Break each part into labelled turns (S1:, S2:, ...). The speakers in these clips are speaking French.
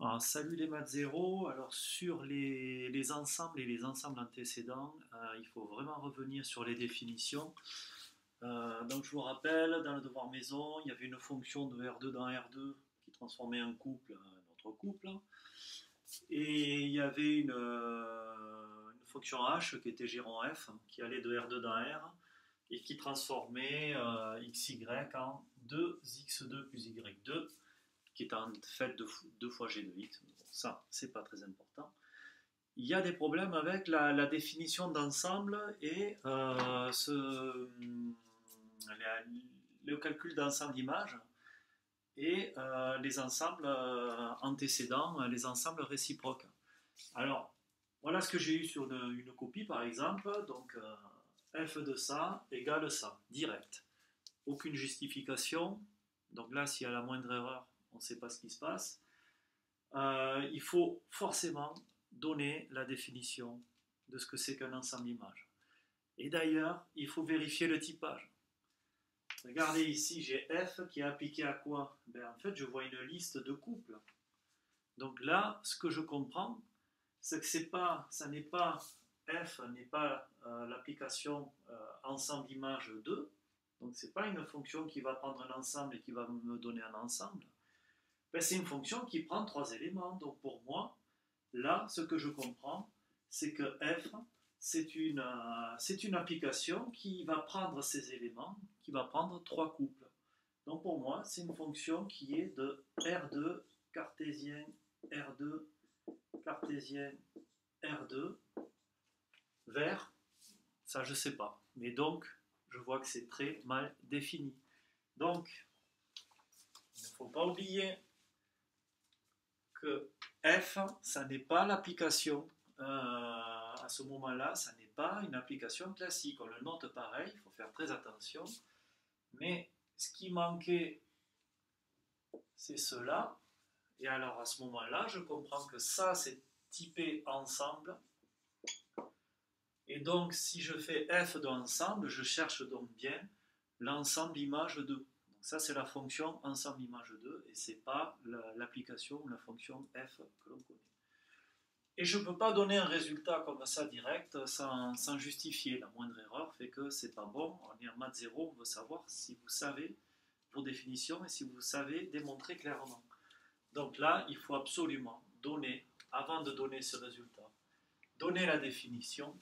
S1: Alors, salut les maths zéro. Alors, sur les ensembles et les ensembles antécédents, il faut vraiment revenir sur les définitions. Donc, je vous rappelle, dans le devoir maison, il y avait une fonction de R2 dans R2 qui transformait un couple en un autre couple. Et il y avait une fonction H qui était giron F, qui allait de R2 dans R et qui transformait XY en 2x2 plus Y2 qui est en fait 2 fois g de x. Bon, ça, c'est pas très important. Il y a des problèmes avec la définition d'ensemble et le calcul d'ensemble d'images et les ensembles antécédents, les ensembles réciproques. Alors, voilà ce que j'ai eu sur une copie par exemple. Donc, f de ça égale ça, direct. Aucune justification. Donc là, s'il y a la moindre erreur, on ne sait pas ce qui se passe. Il faut forcément donner la définition de ce que c'est qu'un ensemble d'images. Et d'ailleurs, il faut vérifier le typage. Regardez ici, j'ai f qui est appliqué à quoi? En fait, je vois une liste de couples. Donc là, ce que je comprends, c'est que ça n'est pas f n'est pas l'application ensemble d'images 2. Donc ce n'est pas une fonction qui va prendre un ensemble et qui va me donner un ensemble. C'est une fonction qui prend 3 éléments. Donc pour moi, là, ce que je comprends, c'est que f, c'est une application qui va prendre ces éléments, qui va prendre 3 couples. Donc pour moi, c'est une fonction qui est de R2 cartésien, R2 cartésien, R2 vers, ça je ne sais pas. Mais donc, je vois que c'est très mal défini. Donc, il ne faut pas oublier que f, ça n'est pas l'application, à ce moment-là, ça n'est pas une application classique. On le note pareil, il faut faire très attention. Mais ce qui manquait, c'est cela. Et alors à ce moment-là, je comprends que ça, c'est typé ensemble. Et donc, si je fais f de ensemble, je cherche donc bien l'ensemble image 2. Donc ça, c'est la fonction ensemble image 2 et ce n'est pas l'application ou la fonction f que l'on connaît. Et je ne peux pas donner un résultat comme ça direct sans justifier. La moindre erreur fait que c'est pas bon. On est en maths 0, on veut savoir si vous savez vos définitions et si vous savez démontrer clairement. Donc là, il faut absolument donner, avant de donner ce résultat, donner la définition.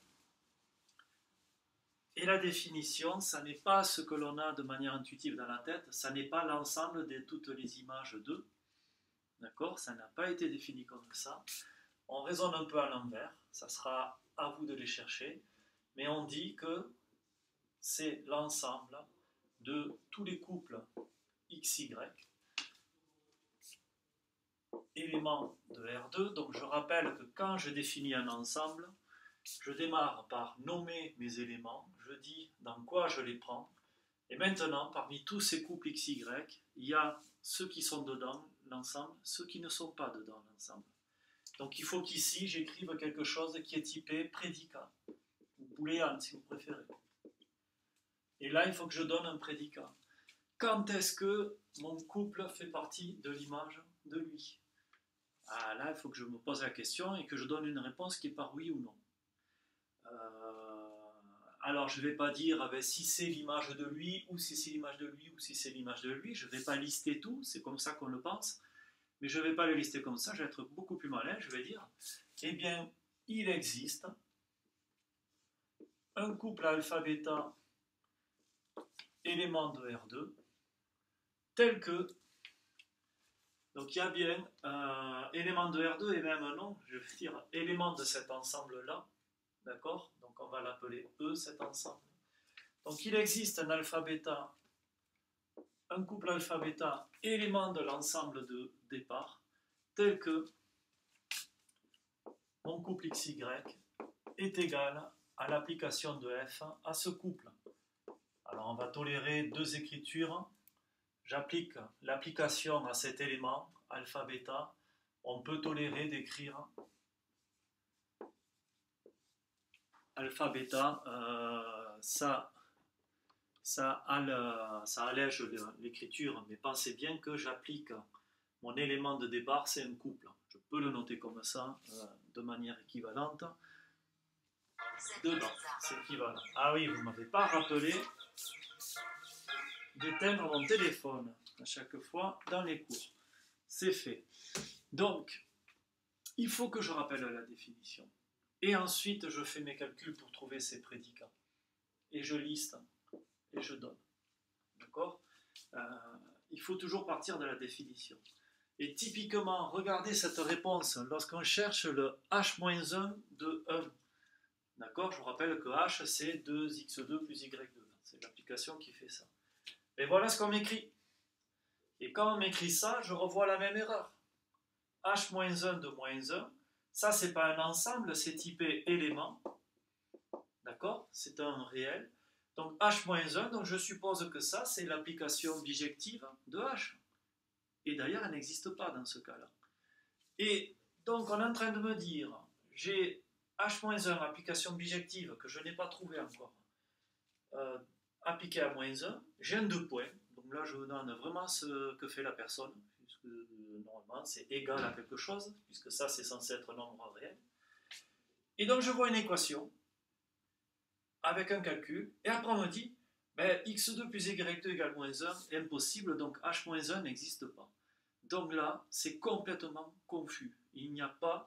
S1: Et la définition, ça n'est pas ce que l'on a de manière intuitive dans la tête, ça n'est pas l'ensemble de toutes les images 2. D'accord? Ça n'a pas été défini comme ça. On raisonne un peu à l'envers, ça sera à vous de les chercher, mais on dit que c'est l'ensemble de tous les couples XY, éléments de R2. Donc je rappelle que quand je définis un ensemble, je démarre par nommer mes éléments, je dis dans quoi je les prends, et maintenant, parmi tous ces couples XY, il y a ceux qui sont dedans l'ensemble, ceux qui ne sont pas dedans l'ensemble. Donc il faut qu'ici, j'écrive quelque chose qui est typé prédicat, ou booléen si vous préférez. Et là, il faut que je donne un prédicat. Quand est-ce que mon couple fait partie de l'image de lui? Ah, là, il faut que je me pose la question et que je donne une réponse qui est par oui ou non. Alors, je ne vais pas dire si c'est l'image de lui, ou si c'est l'image de lui, ou si c'est l'image de lui. Je ne vais pas lister tout, c'est comme ça qu'on le pense. Mais je ne vais pas le lister comme ça, je vais être beaucoup plus malin. Je vais dire, eh bien, il existe un couple alpha-bêta élément de R2 tel que, donc il y a bien élément de R2 et même non, je vais dire élément de cet ensemble-là, d'accord? Donc on va l'appeler E, cet ensemble. Donc il existe un alpha-bêta, un couple alpha-bêta élément de l'ensemble de départ, tel que mon couple XY est égal à l'application de F à ce couple. Alors on va tolérer deux écritures. J'applique l'application à cet élément, alpha, bêta. On peut tolérer d'écrire alpha, bêta. Ça allège l'écriture, mais pensez bien que j'applique mon élément de départ, c'est un couple. Je peux le noter comme ça, de manière équivalente. Dedans, c'est équivalent. Ah oui, vous ne m'avez pas rappelé d'éteindre mon téléphone à chaque fois dans les cours. C'est fait. Donc, il faut que je rappelle la définition. Et ensuite, je fais mes calculs pour trouver ces prédicats. Et je liste et je donne. D'accord ? Il faut toujours partir de la définition. Et typiquement, regardez cette réponse lorsqu'on cherche le h-1 de 1. D'accord ? Je vous rappelle que h, c'est 2x2 plus y2. C'est l'application qui fait ça. Et voilà ce qu'on m'écrit. Et quand on m'écrit ça, je revois la même erreur. h-1 de moins 1, ça, c'est pas un ensemble, c'est typé élément. D'accord ? C'est un réel. Donc h-1, donc je suppose que ça, c'est l'application bijective de h. Et d'ailleurs, elle n'existe pas dans ce cas-là. Et donc, on est en train de me dire, j'ai h-1, application bijective, que je n'ai pas trouvée encore, appliquée à moins 1, j'ai un 2 points. Donc là, je vous donne vraiment ce que fait la personne, puisque normalement, c'est égal à quelque chose, puisque ça, c'est censé être un nombre réel. Et donc, je vois une équation, avec un calcul, et après, on me dit, ben, x2 plus y2 égale moins 1 est impossible, donc h-1 n'existe pas. Donc là, c'est complètement confus. Il n'y a pas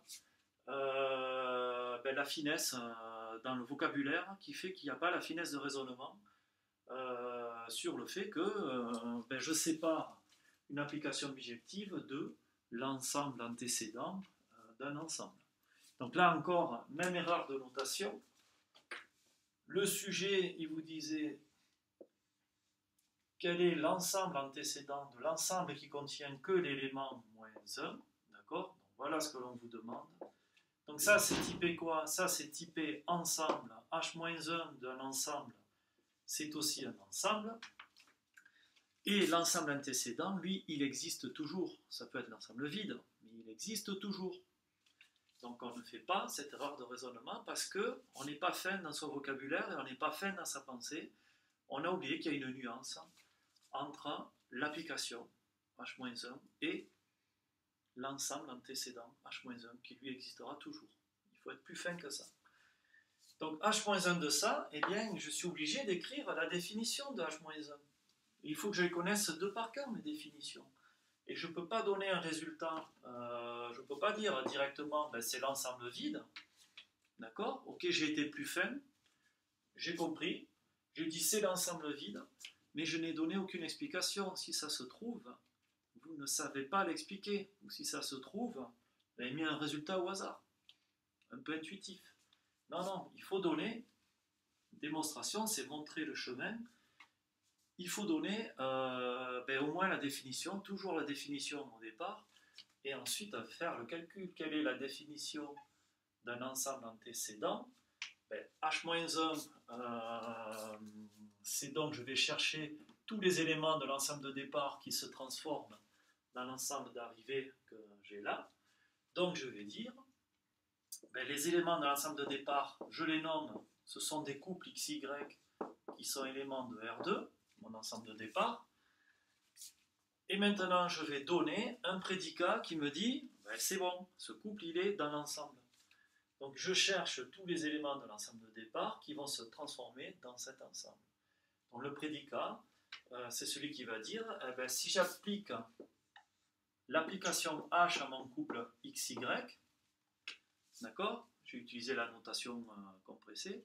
S1: la finesse dans le vocabulaire qui fait qu'il n'y a pas la finesse de raisonnement sur le fait que je sépare une application bijective de l'ensemble antécédent d'un ensemble. Donc là encore, même erreur de notation. Le sujet, il vous disait quel est l'ensemble antécédent de l'ensemble qui contient que l'élément moins 1, d'accord ? Donc voilà ce que l'on vous demande. Donc ça, c'est typé quoi ? Ça, c'est typé ensemble. H-1 d'un ensemble, c'est aussi un ensemble. Et l'ensemble antécédent, lui, il existe toujours. Ça peut être l'ensemble vide, mais il existe toujours. Donc on ne fait pas cette erreur de raisonnement parce qu'on n'est pas fin dans son vocabulaire et on n'est pas fin dans sa pensée. On a oublié qu'il y a une nuance entre l'application h-1 et l'ensemble antécédent h-1 qui lui existera toujours. Il faut être plus fin que ça. Donc h-1 de ça, eh bien, je suis obligé d'écrire la définition de h-1. Il faut que je les connaisse de par cœur, mes définitions. Et je ne peux pas donner un résultat, je ne peux pas dire directement, ben, c'est l'ensemble vide. D'accord ? Ok, j'ai été plus fin, j'ai compris, j'ai dit c'est l'ensemble vide, mais je n'ai donné aucune explication. Si ça se trouve, vous ne savez pas l'expliquer. Ou si ça se trouve, vous avez mis un résultat au hasard, un peu intuitif. Non, non, il faut donner, démonstration, c'est montrer le chemin. Il faut donner au moins la définition, toujours la définition au départ, et ensuite faire le calcul. Quelle est la définition d'un ensemble antécédent ? H-1, c'est donc je vais chercher tous les éléments de l'ensemble de départ qui se transforment dans l'ensemble d'arrivée que j'ai là. Donc je vais dire, les éléments de l'ensemble de départ, je les nomme, ce sont des couples XY qui sont éléments de R2, mon ensemble de départ. Et maintenant, je vais donner un prédicat qui me dit, c'est bon, ce couple, il est dans l'ensemble. Donc, je cherche tous les éléments de l'ensemble de départ qui vont se transformer dans cet ensemble. Donc, le prédicat, c'est celui qui va dire, si j'applique l'application H à mon couple XY, d'accord ? J'ai utilisé la notation compressée.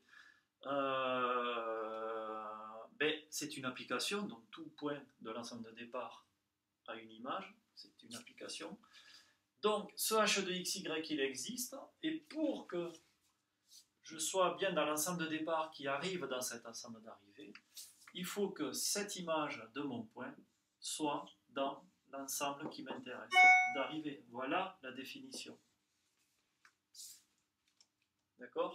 S1: C'est une application, donc tout point de l'ensemble de départ a une image, c'est une application. Donc ce H de XY il existe, et pour que je sois bien dans l'ensemble de départ qui arrive dans cet ensemble d'arrivée, il faut que cette image de mon point soit dans l'ensemble qui m'intéresse d'arrivée. Voilà la définition. D'accord ?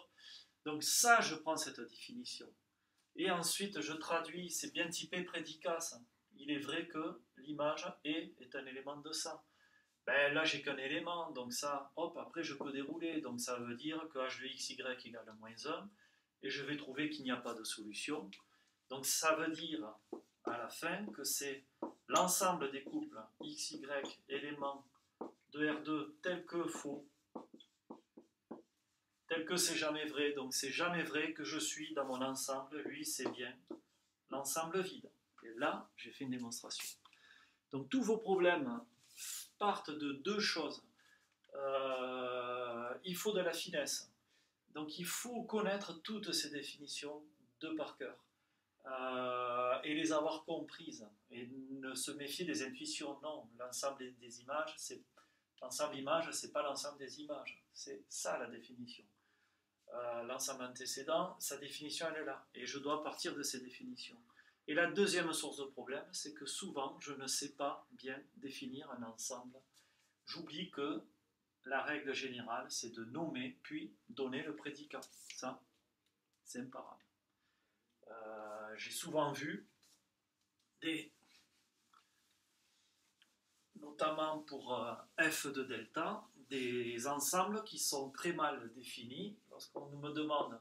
S1: Donc ça, je prends cette définition. Et ensuite, je traduis, c'est bien typé prédicat, ça. Il est vrai que l'image est un élément de ça. Là, j'ai qu'un élément, donc ça, hop, après je peux dérouler. Donc ça veut dire que h de xy égale moins 1, et je vais trouver qu'il n'y a pas de solution. Donc ça veut dire, à la fin, que c'est l'ensemble des couples xy éléments de R2 tels que faux. Tel que c'est jamais vrai. Donc c'est jamais vrai que je suis dans mon ensemble. Lui, c'est bien l'ensemble vide. Et là, j'ai fait une démonstration. Donc tous vos problèmes partent de deux choses. Il faut de la finesse. Donc il faut connaître toutes ces définitions de par cœur et les avoir comprises et ne se méfier des intuitions. Non, l'ensemble des images, c'est l'ensemble image, c'est pas l'ensemble des images. C'est ça la définition. L'ensemble antécédent, sa définition elle est là et je dois partir de ces définitions. Et la deuxième source de problème, c'est que souvent je ne sais pas bien définir un ensemble. J'oublie que la règle générale, c'est de nommer puis donner le prédicat. Ça, c'est imparable. J'ai souvent vu notamment pour f de delta, des ensembles qui sont très mal définis. Lorsqu'on me demande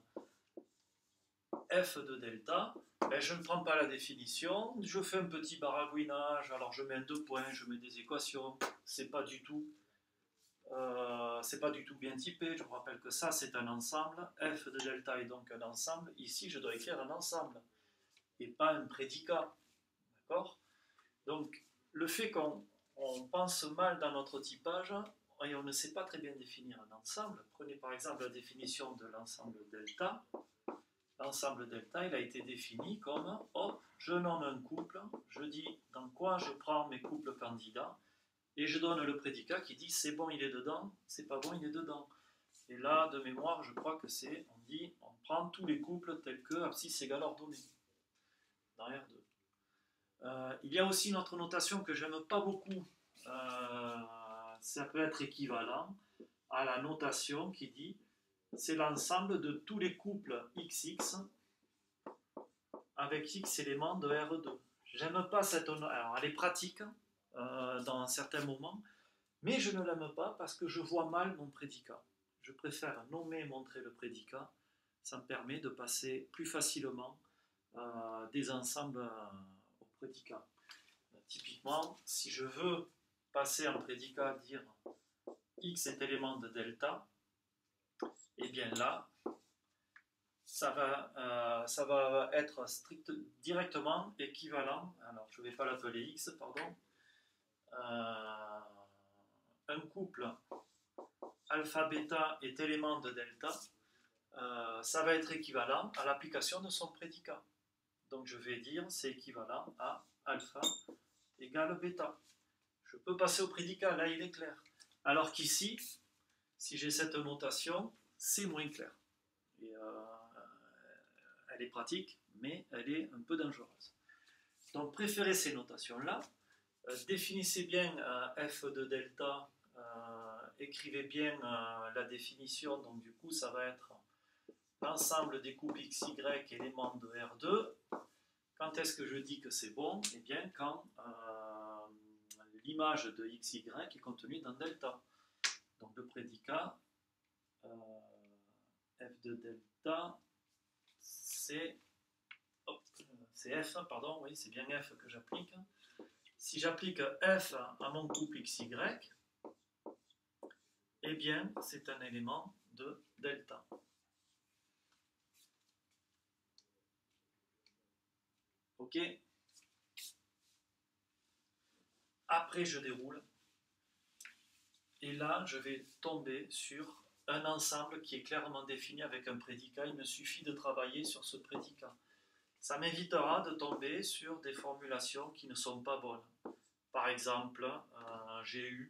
S1: f de delta, ben je ne prends pas la définition, je fais un petit baragouinage, alors je mets un 2 points, je mets des équations, c'est pas du tout bien typé. Je vous rappelle que ça c'est un ensemble, f de delta est donc un ensemble. Ici je dois écrire un ensemble et pas un prédicat, d'accord? Donc le fait qu'on pense mal dans notre typage et on ne sait pas très bien définir un ensemble. Prenez par exemple la définition de l'ensemble delta. L'ensemble delta, il a été défini comme, hop, je nomme un couple, je dis dans quoi je prends mes couples candidats, et je donne le prédicat qui dit c'est bon, il est dedans, c'est pas bon, il est dedans. Et là, de mémoire, je crois que c'est, on dit, on prend tous les couples tels que abscisse égale ordonnée, dans R2. Il y a aussi une autre notation que j'aime pas beaucoup, ça peut être équivalent à la notation qui dit c'est l'ensemble de tous les couples XX avec X éléments de R2. J'aime pas cette... Alors, elle est pratique dans certains moments, mais je ne l'aime pas parce que je vois mal mon prédicat. Je préfère nommer et montrer le prédicat. Ça me permet de passer plus facilement des ensembles au prédicat. Typiquement, si je veux passer un prédicat, dire X est élément de delta, et bien là, ça va être directement équivalent, alors je ne vais pas l'appeler X, pardon, un couple alpha-bêta est élément de delta, ça va être équivalent à l'application de son prédicat. Donc je vais dire c'est équivalent à alpha égale bêta. Je peux passer au prédicat, là il est clair. Alors qu'ici, si j'ai cette notation, c'est moins clair. Et, elle est pratique, mais elle est un peu dangereuse. Donc préférez ces notations-là. Définissez bien f de delta, écrivez bien la définition, donc du coup ça va être l'ensemble des couples XY éléments de R2. Quand est-ce que je dis que c'est bon? Eh bien quand l'image de XY est contenue dans delta. Donc le prédicat f de delta, c'est f, pardon, oui, c'est bien f que j'applique. Si j'applique f à mon couple XY, eh bien, c'est un élément de delta. Ok? Après, je déroule. Et là, je vais tomber sur un ensemble qui est clairement défini avec un prédicat. Il me suffit de travailler sur ce prédicat. Ça m'évitera de tomber sur des formulations qui ne sont pas bonnes. Par exemple, j'ai eu...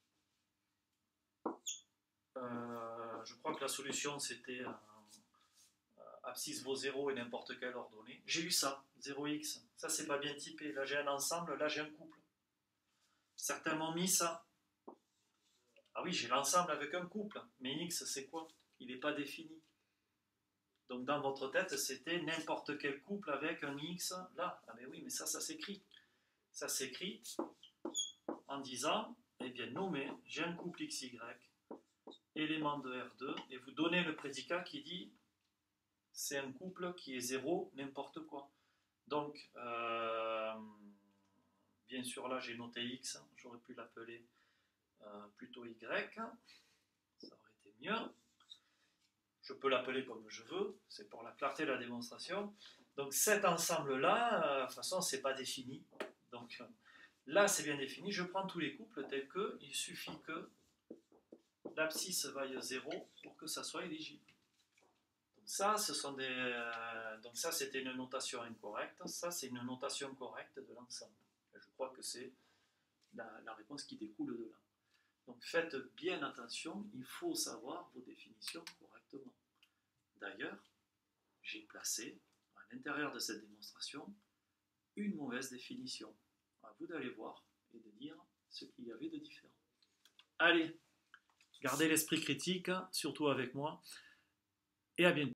S1: je crois que la solution, c'était abscisse vaut 0 et n'importe quelle ordonnée. J'ai eu ça, 0x. Ça, c'est pas bien typé. Là, j'ai un ensemble, là, j'ai un couple. Certains m'ont mis ça. Ah oui, j'ai l'ensemble avec un couple. Mais x, c'est quoi? Il n'est pas défini. Donc, dans votre tête, c'était n'importe quel couple avec un x là. Ah mais oui, mais ça s'écrit. Ça s'écrit en disant, eh bien, nommer, j'ai un couple xy, élément de R2, et vous donnez le prédicat qui dit c'est un couple qui est 0, n'importe quoi. Donc, bien sûr, là, j'ai noté X, j'aurais pu l'appeler plutôt Y. ligne. Je peux l'appeler comme je veux, c'est pour la clarté de la démonstration. Donc cet ensemble-là, de toute façon, c'est pas défini. Donc là, c'est bien défini. Je prends tous les couples tels que, il suffit que l'abscisse vaille 0 pour que ça soit éligible. Donc ça, donc ça, c'était une notation incorrecte. Ça, c'est une notation correcte de l'ensemble. Je crois que c'est la réponse qui découle de là. Donc faites bien attention, il faut savoir vos définitions correctement. D'ailleurs, j'ai placé à l'intérieur de cette démonstration une mauvaise définition. À vous d'aller voir et de dire ce qu'il y avait de différent. Allez, gardez l'esprit critique, surtout avec moi, et à bientôt.